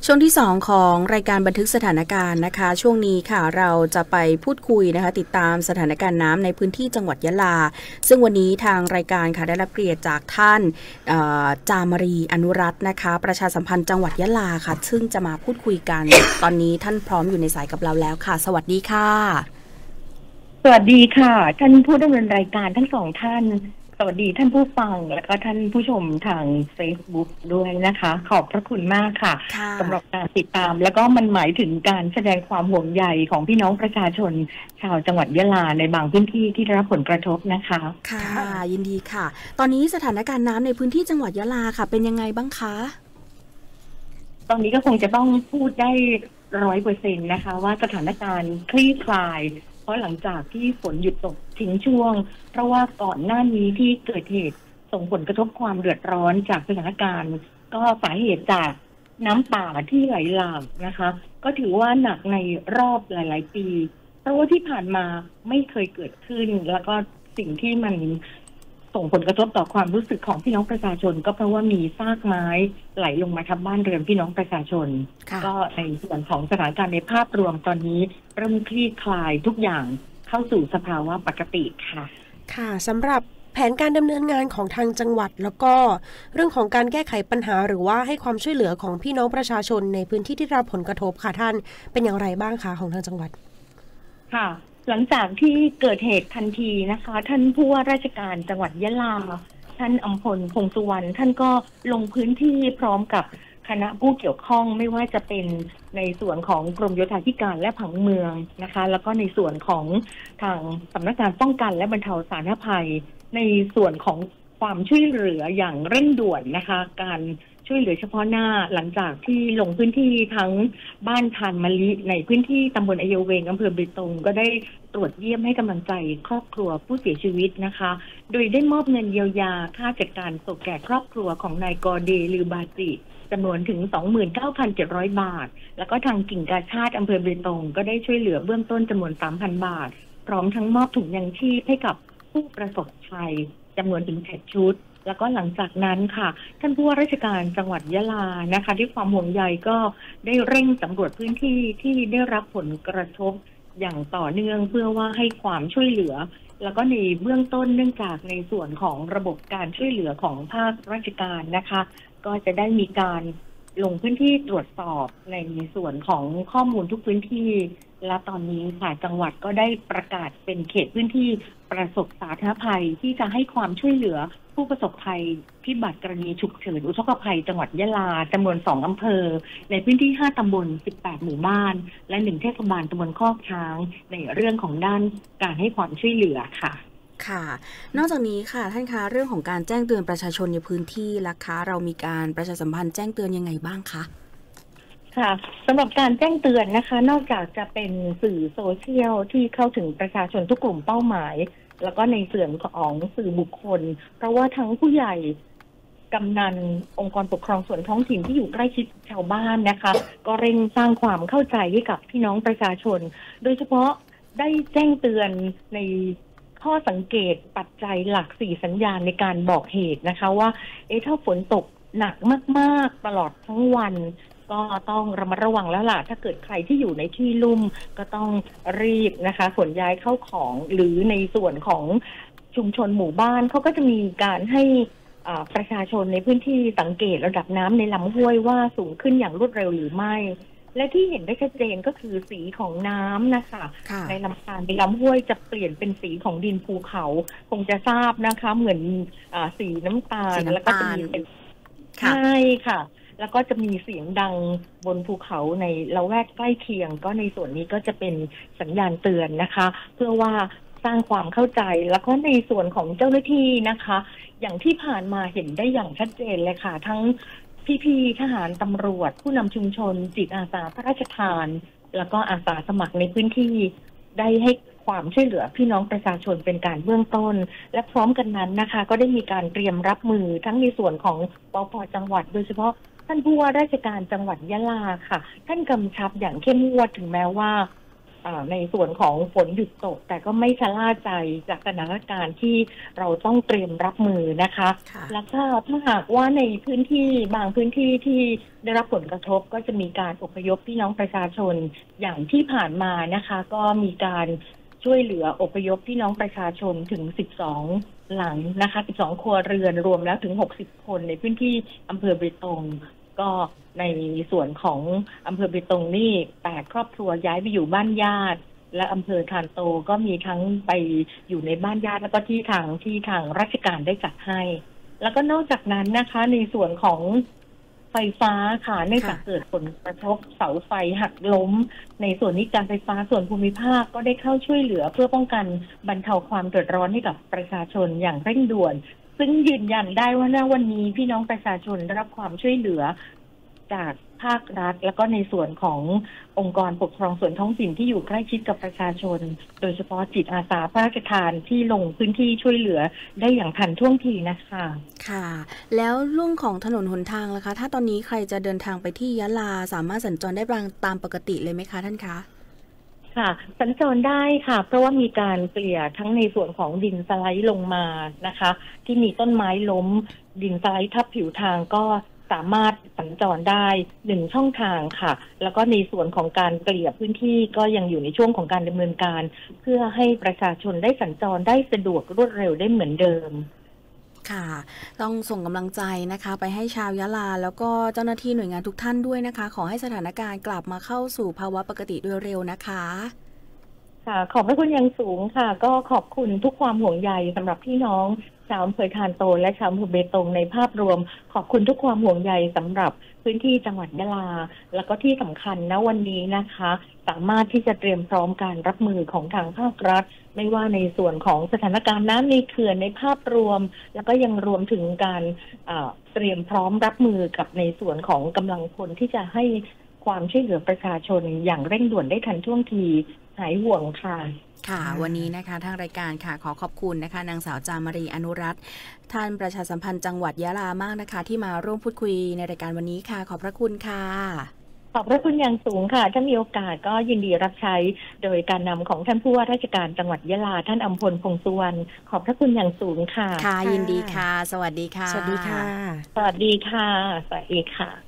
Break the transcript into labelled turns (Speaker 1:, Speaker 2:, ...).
Speaker 1: ช่วงที่2ของรายการบันทึกสถานการณ์นะคะช่วงนี้ค่ะเราจะไปพูดคุยนะคะติดตามสถานการณ์น้ำในพื้นที่จังหวัดยะลาซึ่งวันนี้ทางรายการค่ะได้รับเกียรติจากท่านจามรีอนุรัตน์นะคะประชาสัมพันธ์จังหวัดยะลาค่ะซึ่งจะมาพูดคุยกันตอนนี้ท่านพร้อมอยู่ในสายกับเราแล้วค่ะสวัสดีค่ะ
Speaker 2: สวัสดีค่ะท่านผู้ดำเนินรายการทั้งสองท่านสวัสดีท่านผู้ฟังและก็ท่านผู้ชมทาง Facebook ด้วยนะคะขอบพระคุณมากค่ะสำหรับการติดตามแล้วก็มันหมายถึงการแสดงความห่วงใยของพี่น้องประชาชนชาวจังหวัดยะลาในบางพื้นที่ที่ได้รับผลกระทบนะคะ
Speaker 1: ค่ะยินดีค่ะตอนนี้สถานการณ์น้ำในพื้นที่จังหวัดยะลาค่ะเป็นยังไงบ้างคะ
Speaker 2: ตอนนี้ก็คงจะต้องพูดได้100%นะคะว่าสถานการณ์คลี่คลายเพราะหลังจากที่ฝนหยุดตกทิ้งช่วงเพราะว่าก่อนหน้านี้ที่เกิดเหตุส่งผลกระทบความเดือดร้อนจากสถานการณ์ก็สาเหตุจากน้ำป่าที่ไหลหลากนะคะก็ถือว่าหนักในรอบหลายๆปีเพราะว่าที่ผ่านมาไม่เคยเกิดขึ้นแล้วก็สิ่งที่มันส่งผลกระทบต่อความรู้สึกของพี่น้องประชาชนก็เพราะว่ามีซากไม้ไหลลงมาทับบ้านเรือนพี่น้องประชาชนก็ในส่วนของสถานการณ์ในภาพรวมตอนนี้เริ่มคลี่คลายทุกอย่างเข้าสู่สภาวะปกติค่ะ
Speaker 3: ค่ะสำหรับแผนการดำเนินงานของทางจังหวัดแล้วก็เรื่องของการแก้ไขปัญหาหรือว่าให้ความช่วยเหลือของพี่น้องประชาชนในพื้นที่ที่รับผลกระทบค่ะท่านเป็นอย่างไรบ้างคะของทางจังหวัด
Speaker 2: ค่ะหลังจากที่เกิดเหตุทันทีนะคะท่านผู้ว่าราชการจังหวัดยะลาท่านอำพลพงษ์สุวรรณท่านก็ลงพื้นที่พร้อมกับคณะผู้เกี่ยวข้องไม่ว่าจะเป็นในส่วนของกรมโยธาธิการและผังเมืองนะคะแล้วก็ในส่วนของทางสำนักงานป้องกันและบรรเทาสาธารณภัยในส่วนของความช่วยเหลืออย่างเร่งด่วนนะคะการช่วยเหลือเฉพาะหน้าหลังจากที่ลงพื้นที่ทั้งบ้านทานมะลิในพื้นที่ตำบลอโยเวงอำเภอเบตงก็ได้ตรวจเยี่ยมให้กำลังใจครอบครัวผู้เสียชีวิตนะคะโดยได้มอบเงินเยียวยาค่าจัดการศพแก่ครอบครัวของนายกอเดลือบาจิจำนวนถึง 29,700 บาทแล้วก็ทางกิ่งกาชาติอำเภอเบตงก็ได้ช่วยเหลือเบื้องต้นจำนวน 3,000 บาทพร้อมทั้งมอบถุงยังชีพให้กับผู้ประสบภัยจำนวนถึง7ชุดแล้วก็หลังจากนั้นค่ะท่านผู้ว่าราชการจังหวัดยะลานะคะด้วยความห่วงใยก็ได้เร่งสำรวจพื้นที่ที่ได้รับผลกระทบอย่างต่อเนื่องเพื่อว่าให้ความช่วยเหลือแล้วก็ในเบื้องต้นเนื่องจากในส่วนของระบบการช่วยเหลือของภาคราชการนะคะก็จะได้มีการลงพื้นที่ตรวจสอบในส่วนของข้อมูลทุกพื้นที่และตอนนี้ค่ะจังหวัดก็ได้ประกาศเป็นเขตพื้นที่ประสบสาธารณภัยที่จะให้ความช่วยเหลือผู้ประสบภัยพิบัติกรณีฉุกเฉินอุทกภัยจังหวัดยะลาจำนวน2อำเภอในพื้นที่5ตำบล18หมู่บ้านและ1เทศบาลตำบลคอกช้างในเรื่องของด้านการให้ความช่วยเหลือค่ะ
Speaker 1: ค่ะนอกจากนี้ค่ะท่านคะเรื่องของการแจ้งเตือนประชาชนในพื้นที่ล่ะคะเรามีการประชาสัมพันธ์แจ้งเตือนยังไงบ้างคะ
Speaker 2: ค่ะสำหรับการแจ้งเตือนนะคะนอกจากจะเป็นสื่อโซเชียลที่เข้าถึงประชาชนทุกกลุ่มเป้าหมายแล้วก็ในส่วนของสื่อบุคคลเพราะว่าทั้งผู้ใหญ่กำนันองค์กรปกครองส่วนท้องถิ่นที่อยู่ใกล้ชิดชาวบ้านนะคะก็เร่งสร้างความเข้าใจให้กับพี่น้องประชาชนโดยเฉพาะได้แจ้งเตือนในข้อสังเกตปัจจัยหลัก4สัญญาณในการบอกเหตุนะคะว่าถ้าฝนตกหนักมากๆตลอดทั้งวันก็ต้องระมัดระวังแล้วล่ะถ้าเกิดใครที่อยู่ในที่ลุ่มก็ต้องรีบนะคะขนย้ายเข้าของหรือในส่วนของชุมชนหมู่บ้านเขาก็จะมีการให้ประชาชนในพื้นที่สังเกตระดับน้ำในลำห้วยว่าสูงขึ้นอย่างรวดเร็วหรือไม่และที่เห็นได้ชัดเจนก็คือสีของน้ำนะคะในลำธารในลำห้วยจะเปลี่ยนเป็นสีของดินภูเขาคงจะทราบนะคะเหมือนสีน้ำตาลแล้วก็จะมีเป็นใช่ค่ะแล้วก็จะมีเสียงดังบนภูเขาในละแวกใกล้เคียงก็ในส่วนนี้ก็จะเป็นสัญญาณเตือนนะคะเพื่อว่าสร้างความเข้าใจแล้วก็ในส่วนของเจ้าหน้าที่นะคะอย่างที่ผ่านมาเห็นได้อย่างชัดเจนเลยค่ะทั้งพี่ๆทหารตำรวจผู้นำชุมชนจิตอาสาพระราชทานแล้วก็อาสาสมัครในพื้นที่ได้ให้ความช่วยเหลือพี่น้องประชาชนเป็นการเบื้องต้นและพร้อมกันนั้นนะคะก็ได้มีการเตรียมรับมือทั้งในส่วนของปภ.จังหวัดโดยเฉพาะท่านผู้ว่าราชการจังหวัดยะลาค่ะท่านกำชับอย่างเข้มงวดถึงแม้ว่าในส่วนของฝนหยุดตกแต่ก็ไม่ชะล่าใจจากสถานการณ์ที่เราต้องเตรียมรับมือนะคะแล้วก็ถ้าหากว่าในพื้นที่บางพื้นที่ที่ได้รับผลกระทบก็จะมีการอพยพพี่น้องประชาชนอย่างที่ผ่านมานะคะก็มีการช่วยเหลืออพยพพี่น้องประชาชนถึง12หลังนะคะ12ครัวเรือนรวมแล้วถึง60คนในพื้นที่อำเภอเบตงก็ในส่วนของอำเภอเบตงนี่8ครอบครัวย้ายไปอยู่บ้านญาติและอำเภอทานโตก็มีทั้งไปอยู่ในบ้านญาติแล้วก็ที่ทางราชการได้จัดให้แล้วก็นอกจากนั้นนะคะในส่วนของไฟฟ้าค่ะเนื่องจากเกิดผลกระทบเสาไฟหักล้มในส่วนนี้การไฟฟ้าส่วนภูมิภาคก็ได้เข้าช่วยเหลือเพื่อป้องกันบรรเทาความเดือดร้อนให้กับประชาชนอย่างเร่งด่วนซึ่งยืนยันได้ว่าณวันนี้พี่น้องประชาชนได้รับความช่วยเหลือจากภาครัฐแล้วก็ในส่วนขององค์กรปกครองส่วนท้องถิ่นที่อยู่ใกล้ชิดกับประชาชนโดยเฉพาะจิตอาสาพระราชทานที่ลงพื้นที่ช่วยเหลือได้อย่างทันท่วงทีนะคะ
Speaker 1: ค่ะแล้วเรื่องของถนนหนทางล่ะคะถ้าตอนนี้ใครจะเดินทางไปที่ยะลาสามารถสัญจรได้ตามปกติเลยไหมคะท่านคะ
Speaker 2: ค่ะสัญจรได้ค่ะเพราะว่ามีการเกลี่ยทั้งในส่วนของดินสไลด์ลงมานะคะที่มีต้นไม้ล้มดินสไลด์ทับผิวทางก็สามารถสัญจรได้1ช่องทางค่ะแล้วก็ในส่วนของการเกลี่ยพื้นที่ก็ยังอยู่ในช่วงของการดำเนินการเพื่อให้ประชาชนได้สัญจรได้สะดวกรวดเร็วได้เหมือนเดิม
Speaker 1: ค่ะต้องส่งกำลังใจนะคะไปให้ชาวยะลาแล้วก็เจ้าหน้าที่หน่วยงานทุกท่านด้วยนะคะขอให้สถานการณ์กลับมาเข้าสู่ภาวะปกติโดยเร็วนะคะ
Speaker 2: ค่ะขอบพระคุณอย่างสูงค่ะก็ขอบคุณทุกความห่วงใยสำหรับพี่น้องชาวอำเภอทานโตและชาวอำเภอเบตงในภาพรวมขอบคุณทุกความห่วงใยสำหรับพื้นที่จังหวัดยะลาแล้วก็ที่สำคัญณวันนี้นะคะสามารถที่จะเตรียมพร้อมการรับมือของทางภาครัฐไม่ว่าในส่วนของสถานการณ์น้ำในเขื่อนในภาพรวมแล้วก็ยังรวมถึงการเตรียมพร้อมรับมือกับในส่วนของกำลังพลที่จะให้ความช่วยเหลือประชาชนอย่างเร่งด่วนได้ทันท่วงทีหายห่วงค่ะ
Speaker 1: ค่ะวันนี้นะคะทางรายการค่ะขอขอบคุณนะคะนางสาวจามรีอนุรัตน์ท่านประชาสัมพันธ์จังหวัดยะลามากนะคะที่มาร่วมพูดคุยในรายการวันนี้ค่ะขอบพระคุณค่ะ
Speaker 2: ขอบพระคุณอย่างสูงค่ะถ้ามีโอกาสก็ยินดีรับใช้โดยการนำของท่านผู้ว่าราชการจังหวัดยะลาท่านอำพล พงษ์สุวรรณขอบพระคุณอย่างสูงค่ะ
Speaker 1: ค่ะยินดีค่ะสวัสดีค่ะ
Speaker 3: สวัสดีค่ะ
Speaker 2: สวัสดีค่ะสวัสดีค่ะ